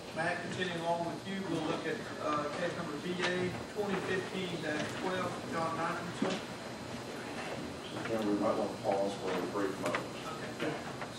Matt, continuing along with you, we'll look at case number BA 2015-12, John Nigel. And we might want to pause for a brief moment. Okay.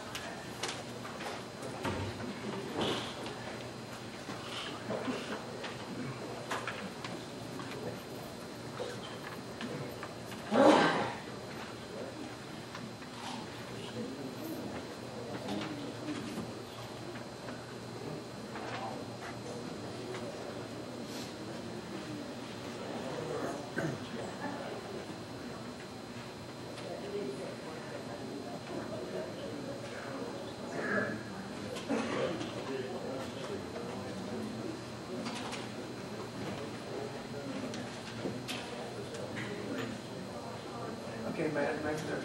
Okay, Matt, next there.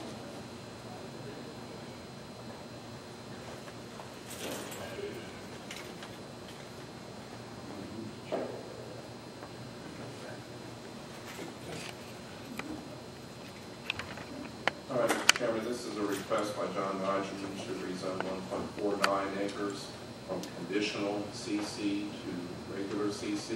All right, Mr. Chairman, this is a request by John Nigel to rezone 1.49 acres from conditional CC to regular CC.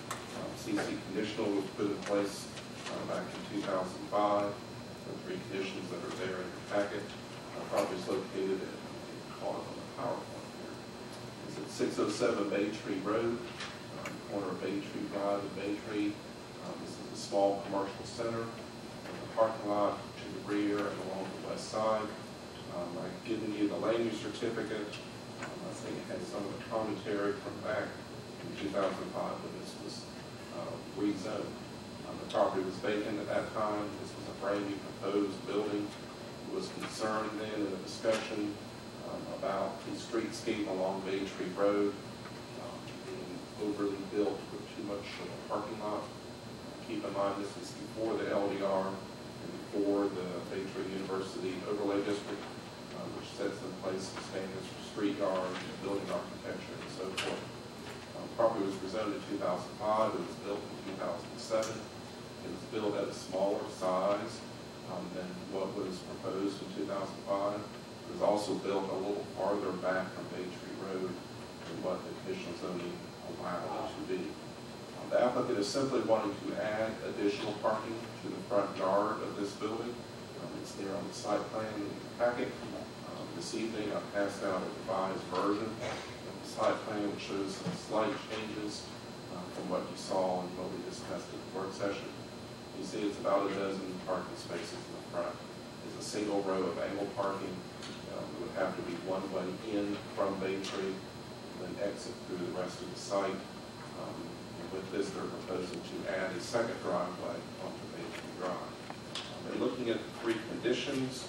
CC conditional was put in place back in 2005. The 3 conditions that are there in the packet. Property is located at, call it on the PowerPoint here. It's at 607 Bay Tree Road, corner of Bay Tree Drive and Bay Tree. This is a small commercial center with a parking lot to the rear and along the west side. I've given you the land use certificate. I think it has some of the commentary from back in 2005 when this was rezoned. The property was vacant at that time. This was a brand new proposed building. There was concern then in the discussion about the streetscape along Bay Tree Road being overly built with too much of a parking lot. Keep in mind this is before the LDR and before the Bay Tree University Overlay District, which sets in place the standards for street yard, building architecture, and so forth. Property was rezoned in 2005. It was built in 2007. It was built at a smaller size than what was proposed in 2005. It was also built a little farther back from Bay Tree Road than what the conditional zoning allowed it to be. The applicant is simply wanting to add additional parking to the front yard of this building. It's there on the site plan in the packet. This evening I passed out a revised version of the site plan which shows some slight changes from what you saw and what we discussed at the work session. You see it's about a dozen parking spaces in the front. There's a single row of angle parking. There would have to be one way in from Bay Tree and then exit through the rest of the site. And with this, they're proposing to add a second driveway onto Bay Tree Drive. They're looking at the 3 conditions.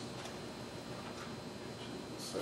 So,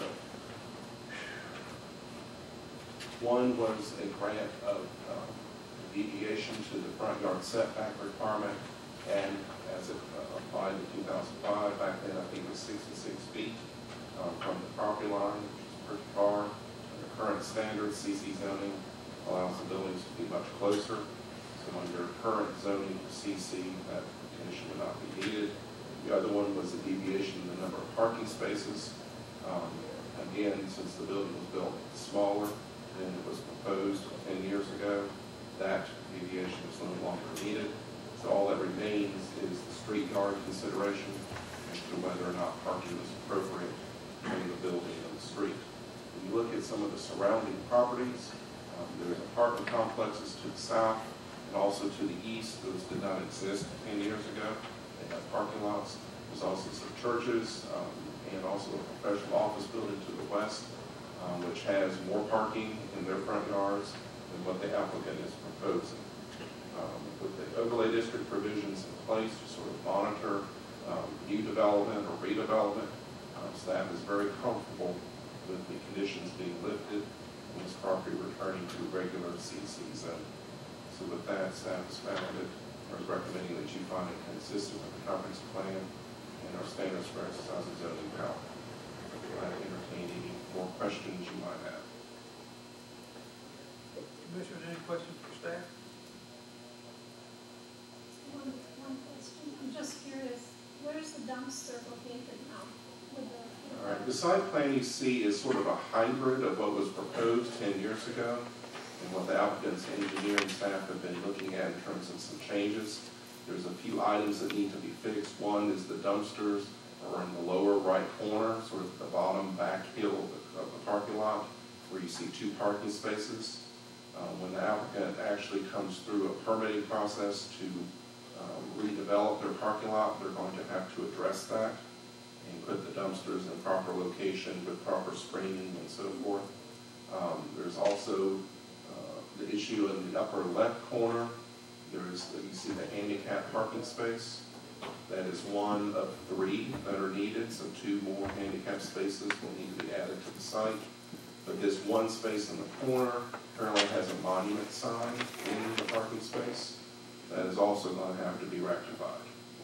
one was a grant of deviation to the front yard setback requirement, and as it applied in 2005, back then I think it was 66 feet from the property line, which is pretty far. Under current standards, CC zoning allows the buildings to be much closer. So under current zoning for CC, that condition would not be needed. The other one was a deviation in the number of parking spaces. Again, since the building was built smaller than it was proposed 10 years ago, that deviation is no longer needed. So all that remains is the street yard consideration as to whether or not parking is appropriate between the building and the street. When you look at some of the surrounding properties, there's apartment complexes to the south and also to the east. Those did not exist 10 years ago. They have parking lots. There's also some churches and also a professional office building to the west, which has more parking in their front yards than what the applicant is proposing. With the overlay district provisions in place to sort of monitor new development or redevelopment, staff is very comfortable with the conditions being lifted and this property returning to regular CC zone. So with that, staff has found it, or is recommending that you find it consistent with the comprehensive plan and our standards for exercising zoning power. I entertain any more questions you might have. Commissioners, any questions for staff? One question. I'm just curious, where's the dumpster located now? With the All right. The site plan you see is sort of a hybrid of what was proposed 10 years ago and what the applicant's engineering staff have been looking at in terms of some changes. There's a few items that need to be fixed. One is the dumpsters are in the lower right corner, sort of the bottom back hill of the parking lot, where you see 2 parking spaces. When the applicant actually comes through a permitting process to redevelop their parking lot, they're going to have to address that and put the dumpsters in proper location with proper screening and so forth. There's also the issue in the upper left corner. You see the handicap parking space. That is one of 3 that are needed, so 2 more handicap spaces will need to be added to the site. But this one space in the corner currently has a monument sign in the parking space. That is also going to have to be rectified.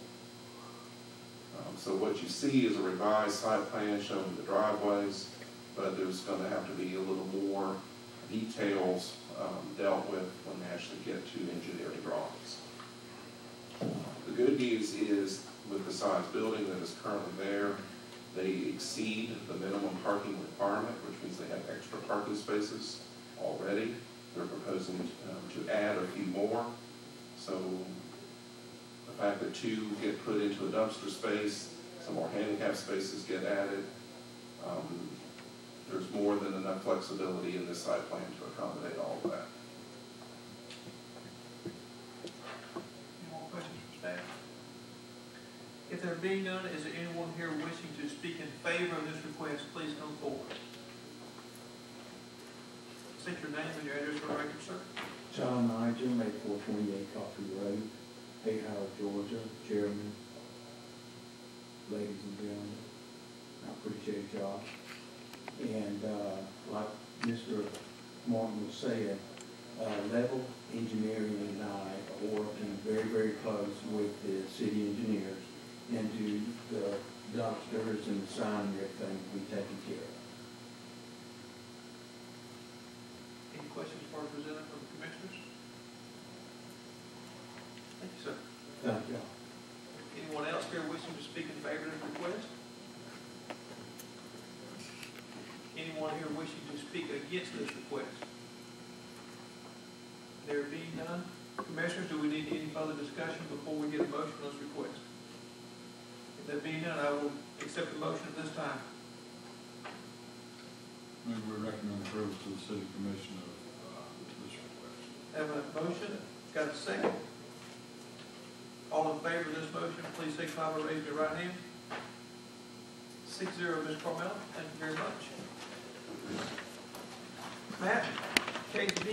So what you see is a revised site plan showing the driveways, but there's going to have to be a little more details dealt with when we actually get to engineering drawings. The good news is with the size building that is currently there, they exceed the minimum parking requirement, which means they have extra parking spaces already. They're proposing to add a few more. So the fact that 2 get put into a dumpster space, some more handicap spaces get added, there's more than enough flexibility in this site plan to accommodate all of that. Any more questions from staff? If there being none, is there anyone here wishing to speak in favor of this request? Please come forward. State your name and your address for the record, sir. John Nigel, 8428 Coffee Road, Howard, Georgia. Chairman, ladies and gentlemen, I appreciate y'all. And like Mr. Martin was saying, Level Engineering and I are working very, very close with the city engineers into the dumpsters and the sign and everything to be taken care of. Any questions for our presenter from the commissioners? Thank you, sir. Thank y'all. Anyone else here wishing to speak in favor of this request? Anyone here wishing to speak against this request? There being none, commissioners, do we need any further discussion before we get a motion on this request? If there be none, I will accept the motion at this time. We recommend approval to the city commission of this request. Have a motion, got a second? All in favor of this motion, please signify by raising your right hand. 6-0, Ms. Carmel. Thank you very much. Matt, case B.